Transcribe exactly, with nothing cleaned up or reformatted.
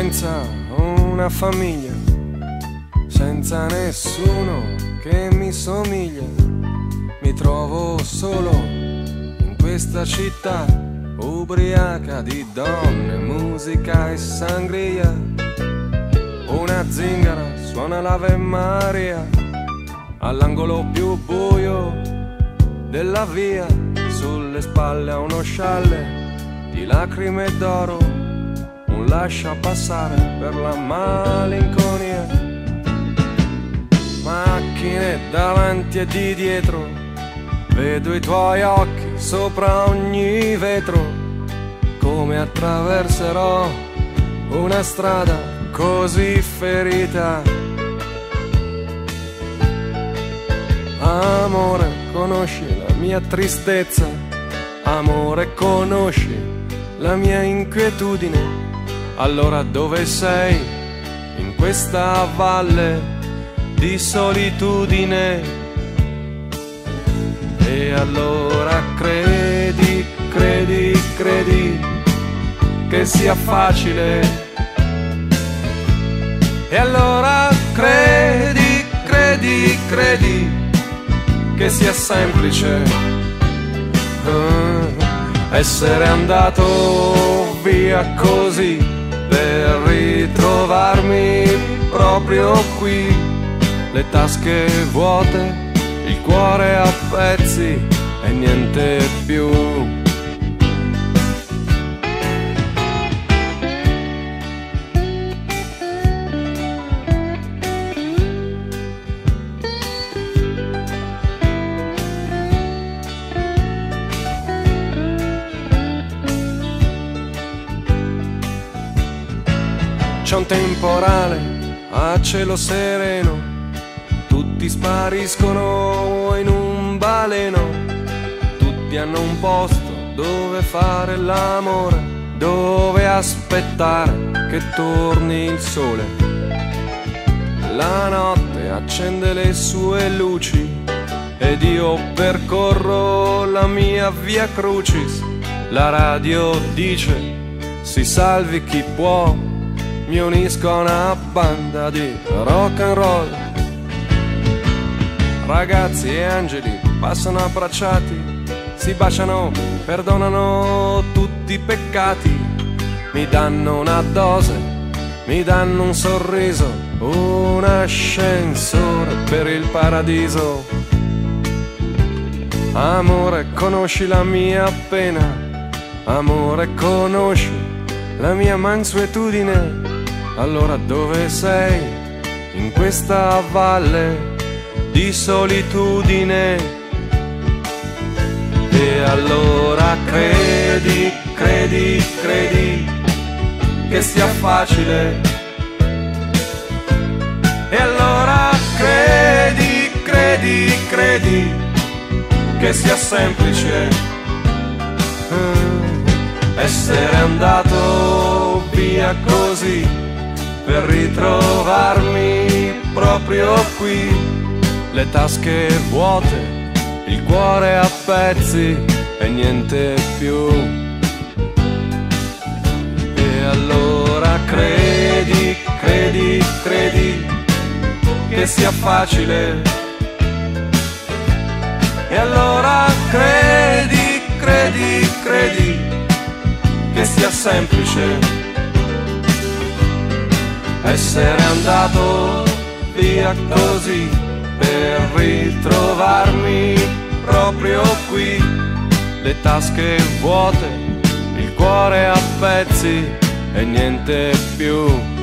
senza una famiglia, senza nessuno che mi somiglia. Mi trovo solo in questa città, ubriaca di donne, musica e sangria. Una zingara suona l'Ave Maria all'angolo più buio della via. Sulle spalle ha uno scialle di lacrime d'oro, un lascia passare per la malinconia. Macchine davanti e di dietro, vedo i tuoi occhi sopra ogni vetro. Come attraverserò una strada così ferita? Amore, conosci la mia tristezza? Amore, conosci la mia inquietudine? Allora dove sei in questa valle di solitudine? E allora credi, credi, credi che sia facile? E allora credi, credi, credi che sia semplice uh, essere andato via così per ritrovarmi proprio qui. Le tasche vuote, il cuore a pezzi e niente più. C'è un temporale a cielo sereno, tutti spariscono in un baleno. Tutti hanno un posto dove fare l'amore, dove aspettare che torni il sole. La notte accende le sue luci ed io percorro la mia via crucis. La radio dice si salvi chi può, mi unisco a una banda di rock and roll. Ragazzi e angeli passano abbracciati, si baciano, perdonano tutti i peccati. Mi danno una dose, mi danno un sorriso, un ascensore per il paradiso. Amore, conosci la mia pena? Amore, conosci la mia mansuetudine? Allora dove sei in questa valle di solitudine? E allora credi, credi, credi che sia facile? E allora credi, credi, credi che sia semplice essere andato via così per ritrovarmi proprio qui. Le tasche vuote, il cuore a pezzi e niente più. E allora credi, credi, credi che sia facile? E allora credi, credi, credi che sia semplice essere andato via così per ritrovarmi proprio qui. Le tasche vuote, il cuore a pezzi e niente più.